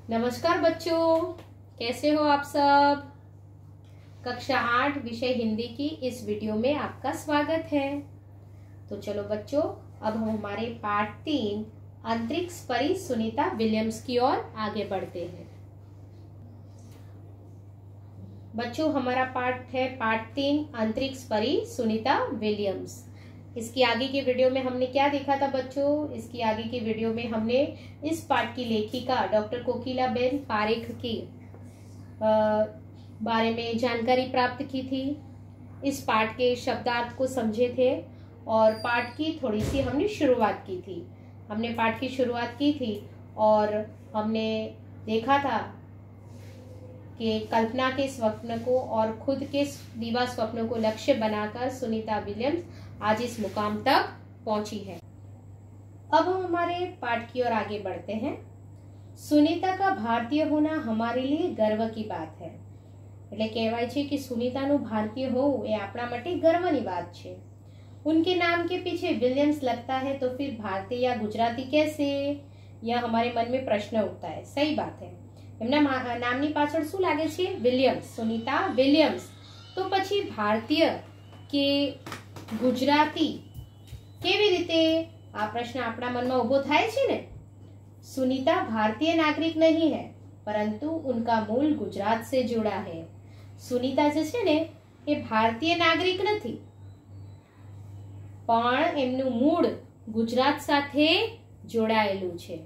नमस्कार बच्चों, कैसे हो आप सब। कक्षा 8 विषय हिंदी की इस वीडियो में आपका स्वागत है। तो चलो बच्चों, अब हम हमारे पाठ 3 अंतरिक्ष परी सुनीता विलियम्स की ओर आगे बढ़ते हैं। बच्चों, हमारा पाठ है पाठ 3 अंतरिक्ष परी सुनीता विलियम्स। इसकी आगे की वीडियो में हमने क्या देखा था बच्चों? इसकी आगे की वीडियो में हमने इस पाठ की लेखिका डॉक्टर कोकिलाबेन पारेख की बारे में जानकारी प्राप्त की थी। इस पाठ के शब्दार्थ को समझे थे और पाठ की थोड़ी सी हमने शुरुआत की थी। हमने पाठ की शुरुआत की थी और हमने देखा था कि कल्पना के स्वप्न को और खुद के दीवा स्वप्नों को लक्ष्य बनाकर सुनीता विलियम्स आज इस मुकाम तक पहुंची है। अब हम हमारे पाठ की ओर आगे बढ़ते हैं। सुनीता का भारतीय होना हमारे लिए गर्व की बात है। એટલે કહેવાય છે कि સુનીતાનું भारतीय હોવું એ આપણા માટે ગર્વની વાત છે। उनके नाम के पीछे विलियम्स लगता है तो फिर भारतीय या गुजराती कैसे? यह हमारे मन में प्रश्न उठता है। सही बात है। એમના નામની પાછળ શું લાગે છે? Williams, Sunita Williams. તો પછી ભારતીય કે गुजराती केवी रीते? आ प्रश्न अपना मन में उभो थाय छे ने। सुनीता भारतीय नागरिक नहीं है, परंतु उनका मूल गुजरात से जुड़ा है। सुनीता जे छे ने ए भारतीय नागरिक नथी, पण एमनुं मूळ गुजरात साथे जोड़ायेलुं छे।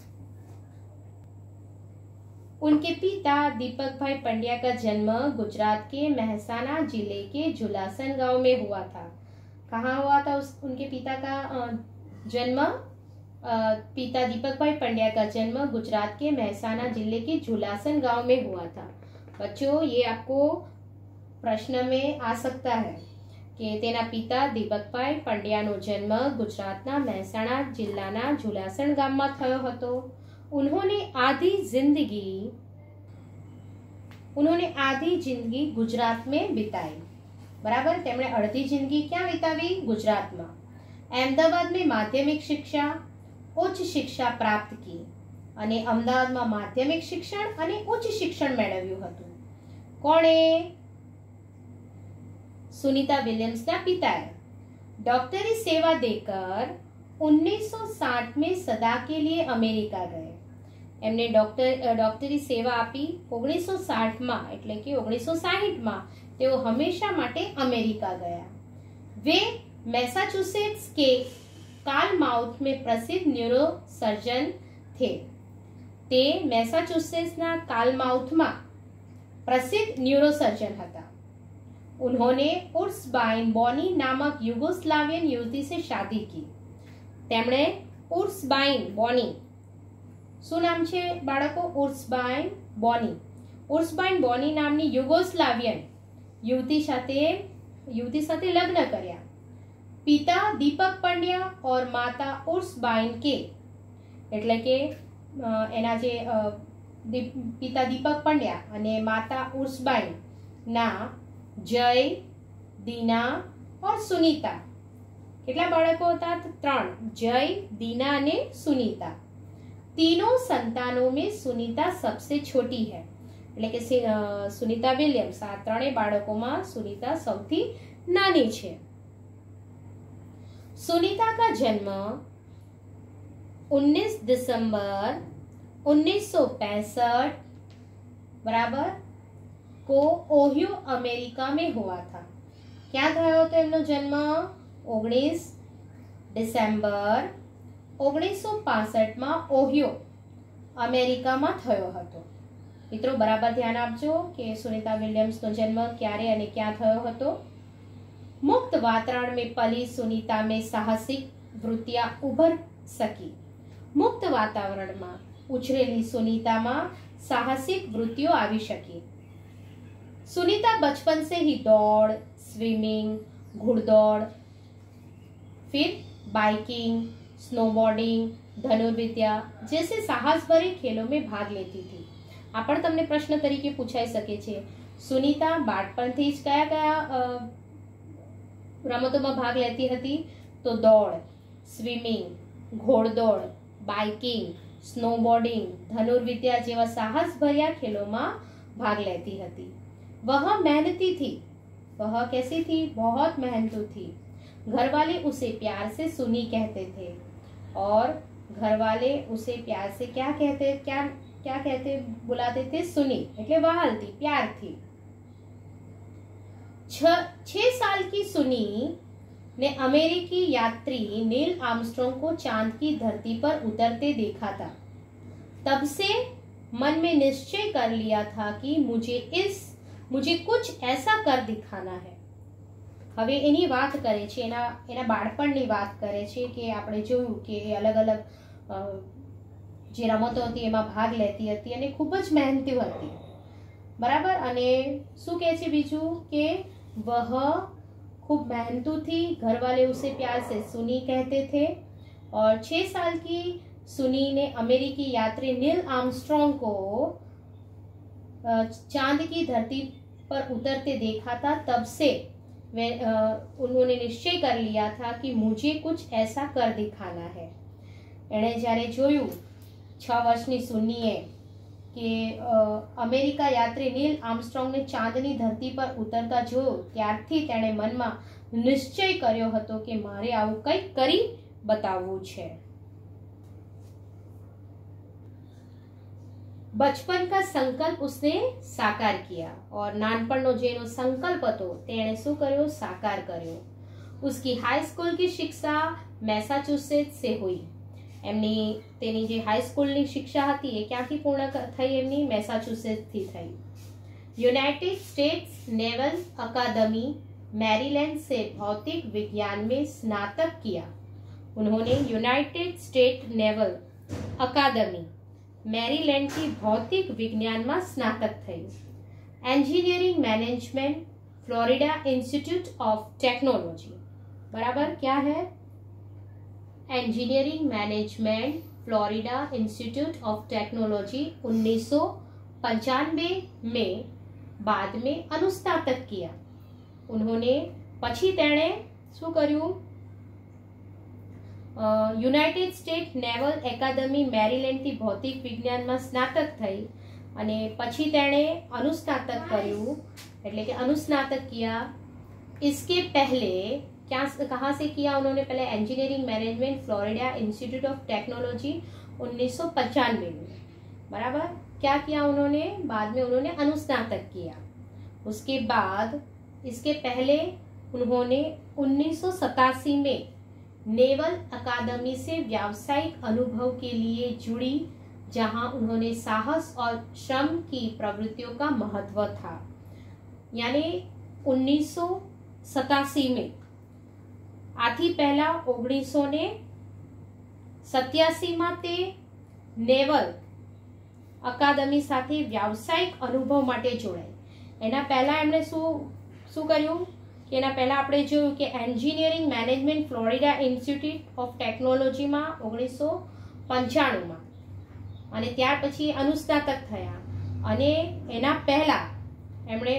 उनके पिता दीपक भाई पंड्या का जन्म गुजरात के मेहसाना जिले के झुलासन गांव में हुआ था। कहाँ हुआ था उनके पिता का जन्म? पिता दीपक भाई पंड्या का जन्म गुजरात के मेहसाना जिले के झुलासन गांव में हुआ था। बच्चों, ये आपको प्रश्न में आ सकता है कि तेना पिता दीपक भाई पंड्यानो जन्म गुजरातना मेहसाणा जिल्लाना झुलासन गाममां थयो हतो। उन्होंने आधी जिंदगी गुजरात में बिताई। बराबर, तेमणे अर्धी जिंदगी क्या वितावी? गुजरात में। अहमदाबाद में माध्यमिक शिक्षा, उच्च शिक्षा प्राप्त की अने अमदावाद में माध्यमिक शिक्षण अने उच्च शिक्षण मेळव्युं हतुं। कोणे? सुनीता विलियम्स ना पिताए डॉक्टरी सेवा देकर 1960 में सदा के लिए अमेरिका गए। एमने डॉक्टरी सेवा आपी 1960 में, एटले के 1960 में तेओ हमेशा माटे अमेरिका गया। वे मैसाचुसेट्स के कालमाउथ में प्रसिद्ध न्यूरो सर्जन थे। ते मैसाचुसेट्स ना कालमाउथ में प्रसिद्ध न्यूरो सर्जन हता। उन्होंने उर्सबाइन बॉनी नामक युगोस्लावियन युवती से शादी की। तेमणे उर्सबाइन बॉनी, શું નામ છે બાળકો? ઉર્સબાइन બોની। ઉર્સબાइन બોની નામની યુગોસ્લાવિયન युवती साथे लग्न कर्या। पिता दीपक पंड्या और माता उर्सबाइन के, एटले के एना जे पिता दीपक पंड्या अने माता उर्सबाइन ना जय, दीना और सुनीता। કેટલા બાળકો હતા? 3। जय, दीना અને सुनीता। तीनों संतानों में सुनीता सबसे छोटी है। એટલે કે સુનીતા વિલિયમ્સ આ ત્રણેય બાળકોમાં સુનીતા સૌથી નાની છે। सुनीता का जन्म 19 दिसंबर 1965 बराबर को ओहियो अमेरिका में हुआ था। क्या थयो तो एमनो जन्म 19 डिसेम्बर 1965 में ओहियो अमेरिका में थयो हतो। मित्रों, बराबर ध्यान आपजो कि सुनीता विलियम्स नो जन्म क्यारे अने क्या थयो हतो। मुक्त वातावरण में पली सुनीता में साहसिक वृत्तियां उभर सकी। मुक्त वातावरण में उछरेली सुनीता में साहसिक वृत्तियों आवी शकी। सुनीता बचपन से ही दौड़, स्विमिंग, घुड़दौड़, फिर बाइकिंग, स्नोबोर्डिंग, धनुर्विद्या जैसे साहस भरे खेलों में भाग लेती थी। आ पण तमने प्रश्न तरीके पूछाई सके छे। सुनीता बाळपणथी ज कया कया रमतोमां भाग लेती हती? तो दौड़, स्विमिंग, घोड़दौड़, बाइकिंग, स्नोबोर्डिंग, धनुर्विद्या जेवा साहस भर्या खेलों में भाग लेती हती। वह मेहनती थी। वह कैसी थी? बहुत मेहनतू थी। घर वाले उसे प्यार से सुनी कहते थे और घर वाले उसे प्यार से क्या कहते बुलाते थे? सुनी। એટલે વહાલ थी, प्यार थी। 6 साल की सुनी ने अमेरिकी यात्री नील आर्मस्ट्रांग को चांद की धरती पर उतरते देखा था। तब से मन में निश्चय कर लिया था कि मुझे कुछ ऐसा कर दिखाना है। હવે એની વાત કરે છે, એના બાળપણની વાત કરે છે કે આપણે જોયું કે એ અલગ અલગ જે રમતો હતી એમાં ભાગ લેતી હતી અને ખૂબ જ મહેનતી હતી, બરાબર। અને શું કહે છે બીજું કે वह खूब मेहनतू थी, घर वाले उसे प्यार से सुनी कहते थे और 6 साल की सुनी ने अमेरिकी यात्री नील आर्मस्ट्रांग को चांद की धरती पर उतरते देखा था। तब से उन्होंने निश्चय कर लिया था कि मुझे कुछ ऐसा कर दिखाना है। एणे જ્યારે જોયું 6 વર્ષની સુનીએ કે અમેરિકા યાત્રી નીલ આર્મસ્ટ્રોંગને ચાંદની ધરતી પર ઉતરતા જોયો ત્યારથી તેણે મનમાં નિશ્ચય કર્યો હતો કે મારે આવું કંઈક કરી બતાવવું છે। बचपन का संकल्प उसने साकार किया और नानपणनो जो एनो संकल्प हतो तेणे शुं कर्यो? साकार कर्यो। उसकी हाई स्कूल की शिक्षा मैसाचुसेट्स से हुई। एमनी तेनी जे हाई स्कूल की शिक्षा हती ए क्यांथी पूर्ण थई? एमनी मैसाचुसेट्स थी थई। United States naval academy Maryland से भौतिक विज्ञान में स्नातक किया। उन्होंने United State naval academy Maryland की भौतिक विज्ञान में स्नातक थई। Engineering management Florida institute of technology, बराबर क्या है? Engineering management Florida institute of technology 1995 में बाद में अनुस्नातक किया। उन्होंने पछी तेणे शुं कर्युं? યુનાઇટેડ સ્ટેટ નેવલ એકેડમી મેરીલેન્ડથી ભૌતિક વિજ્ઞાનમાં સ્નાતક થઈ અને પછી તેણે अनुस्नातक કર્યું, એટલે કે अनुस्नातक किया। इसके पहले कहाँ से किया उन्होंने? पहले engineering management Florida institute of technology 1995 में, बराबर। क्या किया उन्होंने? बाद में उन्होंने अनुस्नातक किया। उसके बाद इसके पहले उन्होंने 1987 में नेवल अकादमी से व्यावसायिक अनुभव के लिए जुड़ी, जहां उन्होंने साहस और श्रम की प्रवृत्तियों का महत्व था। यानी 1987 में, आथी पहला 1987 में ते नेवल अकादमी साथे व्यावसायिक अनुभव माटे जोड़ाय। एना पहला एमणे शुं कर्युं कि एना पहला आपणे जोयुं कि engineering management Florida institute of technology में 1995 में अने त्यार पछी अनुस्नातक थया अने एना पहला एमणे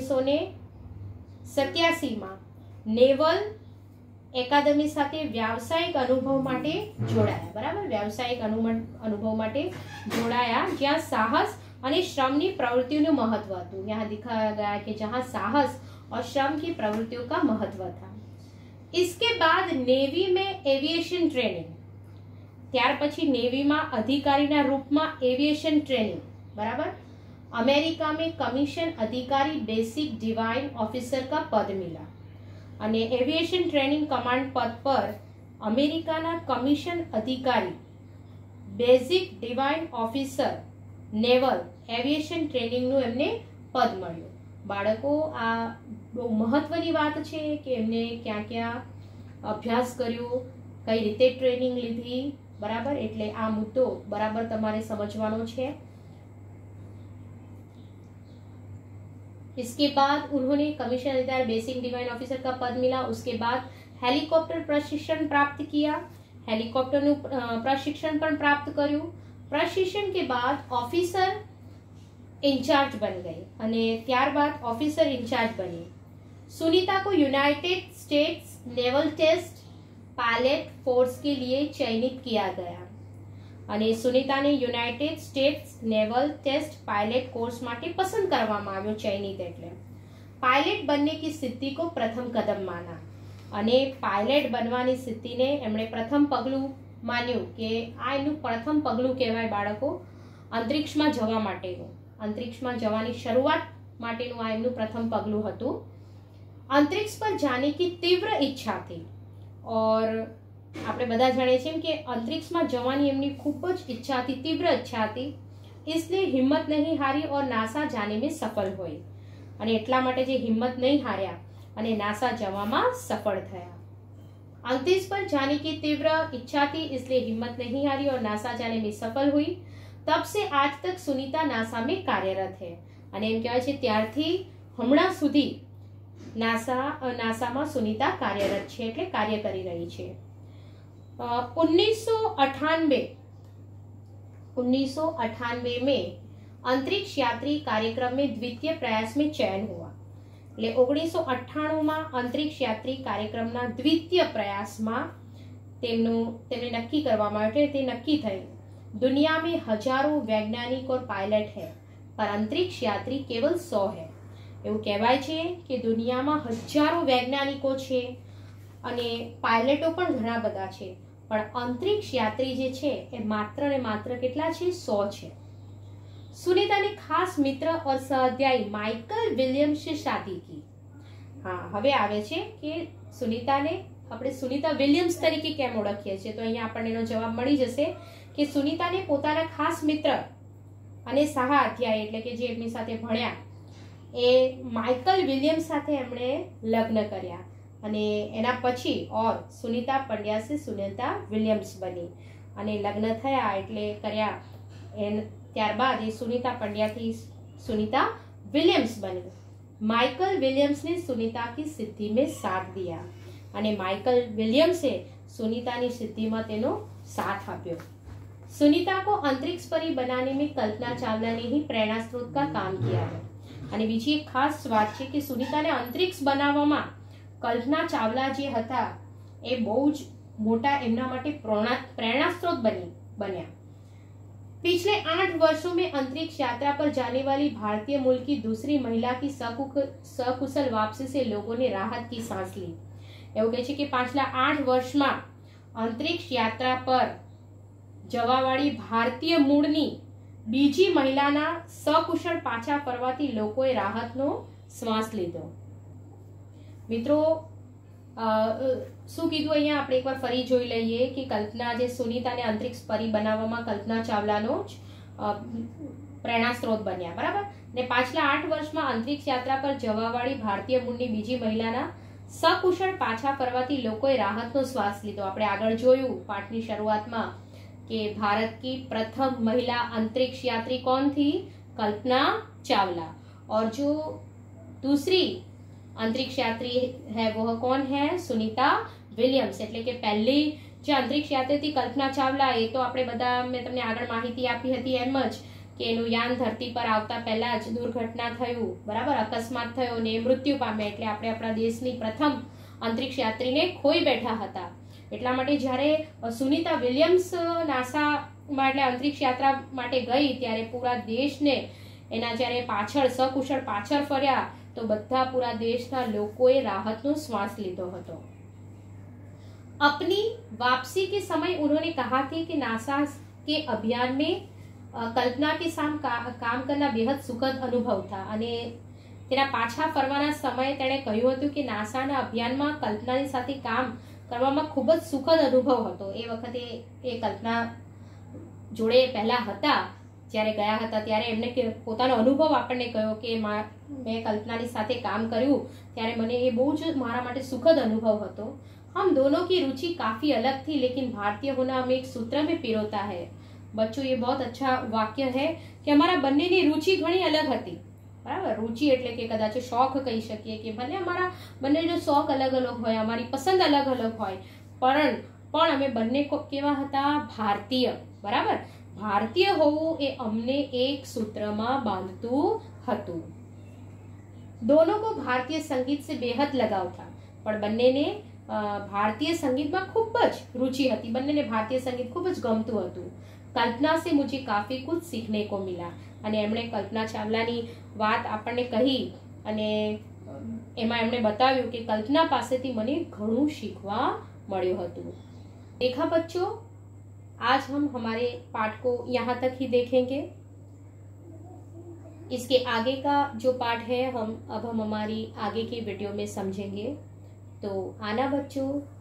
1987 में नेवल एकेडमी साथे व्यावसायिक अनुभव माटे जोड़ाया, बराबर। व्यावसायिक अनुभव माटे जोड़ाया ज्यां साहस अने श्रमनी प्रवृत्तिओनुं महत्व हतुं। यहाँ दिखाया गया कि जहां साहस और श्रम की प्रवृत्तियों का महत्व था। इसके बाद नेवी में एविएशन ट्रेनिंग, त्यार पछी नेवी में अधिकारी ना रूप में एविएशन ट्रेनिंग, बराबर। अमेरिका में कमीशन अधिकारी बेसिक डिवाइन ऑफिसर का पद मिला अने एविएशन ट्रेनिंग कमांड पद पर अमेरिका ना कमीशन अधिकारी basic divine officer naval aviation training नु एमने पद मळ्युं। बाळको आ बहु महत्वनी वात छे कि एमने क्या क्या अभ्यास कर्यो, कई रीते ट्रेनिंग लीधी, बराबर। एटले आ मुद्दो बराबर तमारे समझवानो छे। इसके बाद उन्होंने कमीशन अधिकारी बेसिक डिवाइन ऑफिसर का पद मिला। उसके बाद हेलीकॉप्टर प्रशिक्षण प्राप्त किया। हेलीकॉप्टर प्रशिक्षण पण प्राप्त कर्युं। प्रशिक्षण के बाद ऑफिसर इंचार्ज बन गई अने त्यारबाद ऑफिसर इंचार्ज बनी। सुनीता को United States naval test pilot force के लिए चयनित किया गया। અને સુનિતાને United States naval test pilot course માટે પસંદ કરવામાં આવ્યો, ચયનિત એટલે पायलट बनने की सिद्धि को प्रथम कदम माना અને પાયલટ બનવાની સિદ્ધિને એમણે પ્રથમ પગલું માન્યું કે આ એનું પ્રથમ પગલું કહેવાય બાળકો, અંતરિક્ષમાં જવા માટેનું, અંતરિક્ષમાં જવાની શરૂઆત માટેનું આ એમનું પ્રથમ પગલું હતું। अंतरिक्ष पर जाने की तीव्र इच्छा थी और આપણે બધા જાણીએ છીએ કે અંતરિક્ષમાં જવાની એમની ખૂબ જ ઈચ્છા હતી, તીવ્ર ઈચ્છા હતી, इसलिए हिम्मत नहीं हारी और नासा जाने में सफल हुई અને એટલા માટે જે હિંમત નહીં હાર્યા અને નાસા જવામાં સફળ થયા। अंतरिक्ष पर जाने की तीव्र इच्छा थी इसलिए हिम्मत नहीं हारी और नासा जाने में सफल हुई। तब से आज तक सुनीता नासा में कार्यरत है અને એમ કહેવાય છે ત્યારથી હમણાં સુધી નાસામાં સુનિતા કાર્યરત છે, એટલે કાર્ય કરી રહી છે। 1998 में अंतरिक्ष यात्री कार्यक्रम में द्वितीय प्रयास में चयन हुआ, એટલે 1998 માં અંતરિક્ષ યાત્રી કાર્યક્રમના દ્વિતીય પ્રયાસમાં તેમને નક્કી કરવામાં આવ્યું, તે નક્કી થયું। दुनिया में हजारों वैज्ञानिक और पायलट है पर अंतरिक्ष यात्री केवल 100 है। એવું કહેવાય છે કે દુનિયામાં હજારો વૈજ્ઞાનિકો છે અને પાયલટો પણ ઘણા બધા છે, પણ અંતરિક્ષ યાત્રી જે છે એ માત્ર ને માત્ર કેટલા છે? 100 છે। सुनीता ने खास मित्र और सहअध्यायी माइकल विलियम्स से शादी की। हाँ, હવે આવે છે કે સુનિતાને આપણે સુનિતા વિલિયમ્સ તરીકે કેમ ઓળખીએ છીએ, તો અહીંયા આપણને એનો જવાબ મળી જશે કે સુનિતાને પોતાના ખાસ મિત્ર અને સહાધ્યાયી એટલે કે જે એમની સાથે ભણ્યા એ માઇકલ વિલિયમ્સ સાથે એમણે લગ્ન કર્યા અને એના પછી ઓર સુનિતા પંડ્યા સે સુનિતા વિલિયમ્સ બની અને લગ્ન થયા એટલે કર્યા ત્યારબાદ એ સુનિતા પંડ્યાથી સુનિતા વિલિયમ્સ બની। माइकल विलियम्स ने सुनीता की सिद्धि में साथ दिया અને માઇકલ વિલિયમ્સે સુનિતાની સિદ્ધિમાં તેનો સાથ આપ્યો। सुनीता को अंतरिक्ष परी बनाने में कल्पना चावला ने ही प्रेरणा स्रोत का काम किया है અને બીજી એક ખાસ વાત છે કે સુનિતાને અંતરિક્ષ બનાવવામાં કલ્પના ચાવલા જે હતા એ બહુ જ મોટા એમના માટે પ્રેરણા સ્ત્રોત બન્યા। पिछले 8 वर्षों में अंतरिक्ष यात्रा पर जाने वाली भारतीय मूल की दूसरी महिला की सकुशल वापसी से लोगों ने राहत की सांस ली। એવું કહે છે કે પાછલા 8 વર્ષમાં અંતરિક્ષ યાત્રા પર જવાવાળી ભારતીય મૂળની બીજી મહિલાના સકુશળ પાછા ફરવાથી લોકોએ રાહતનો શ્વાસ લીધો। મિત્રો શું કીધું અહીંયા આપણે એકવાર ફરી જોઈ લઈએ કે કલ્પના જે સુનિતાને અંતરિક્ષ પરી બનાવવામાં કલ્પના ચાવલાનો જ પ્રેરણા સ્ત્રોત બન્યા, બરાબર ને પાછલા 8 વર્ષમાં અંતરિક્ષ યાત્રા પર જવાવાળી ભારતીય મૂળની બીજી મહિલાના સકુશળ પાછા ફરવાથી લોકોએ રાહતનો શ્વાસ લીધો। આપણે આગળ જોયું પાઠની શરૂઆતમાં કે भारत की प्रथम महिला अंतरिक्ष यात्री कौन थी? कल्पना चावला। और जो दूसरी अंतरिक्ष यात्री है वो कौन है? सुनीता विलियम्स। એટલે કે પહેલી જે અંતરિક્ષ યાત્રી હતી કલ્પના ચાવલા એ તો આપણે બધા મેં તમને આગળ માહિતી આપી હતી એમ જ કે એનું યાન ધરતી પર આવતા પહેલા જ દુર્ઘટના થયું, બરાબર, અકસ્માત થયો ને મૃત્યુ પામ્યા એટલે આપણે આપણા દેશની પ્રથમ અંતરિક્ષ યાત્રીને ખોઈ બેઠા હતા। એટલા માટે જ્યારે સુનિતા વિલિયમ્સ નાસામાં એટલે અંતરિક્ષ યાત્રા માટે ગઈ ત્યારે પૂરા દેશને એના જ્યારે પાછળ સકુશળ પાછળ ફર્યા તો બધા પૂરા દેશના લોકોએ રાહતનો શ્વાસ લીધો હતો। अपनी वापसी के समय उन्होंने कहा था कि नासा के अभियान में कल्पना के साथ काम करना बेहद सुखद अनुभव था અને તેના પાછા ફરવાના સમયે તેણે કહ્યું હતું કે નાસાના અભિયાનમાં કલ્પનાની સાથે કામ કરવામાં ખૂબ જ સુખદ અનુભવ હતો। એ વખતે એ કલ્પના જોડે પહેલા હતા જ્યારે ગયા હતા ત્યારે એમને પોતાનો અનુભવ આપણને કહ્યો કે મેં કલ્પનાની સાથે કામ કર્યું ત્યારે મને એ બહુ જ મારા માટે સુખદ અનુભવ હતો। हम दोनों की रुचि काफी अलग थी लेकिन भारतीय होना हमें एक सूत्र में पिरोता है। बच्चों ये बहुत अच्छा वाक्य है कि हमारा બંનેની रुचि ઘણી અલગ હતી, બરાબર। रुचि એટલે કે કદાચ શોખ કહી શકીએ કે ભલે અમારા બંનેનો શોખ અલગ અલગ હોય, અમારી પસંદ અલગ અલગ હોય, પણ અમે બંને કેવા હતા? ભારતીય, બરાબર। ભારતીય હોવું એ અમને એક સૂત્રમાં બાંધતું હતું। दोनों को भारतीय संगीत से बेहद लगाव था પણ બંનેને ભારતીય સંગીતમાં ખૂબ જ રુચિ હતી, બંનેને ભારતીય સંગીત ખૂબ જ ગમતું હતું। કલ્પના से मुझे काफी कुछ सीखने को मिला। અને એમણે કલ્પના ચાવલાની વાત આપણને કહી અને એમાં એમણે બતાવ્યું કે કલ્પના પાસેથી મને ઘણું શીખવા મળ્યું હતું। देखा बच्चों, आज हम हमारे पाठ को यहाँ तक ही देखेंगे। इसके आगे का जो पाठ है हम हमारी आगे की वीडियो में समझेंगे। तो आना बच्चों।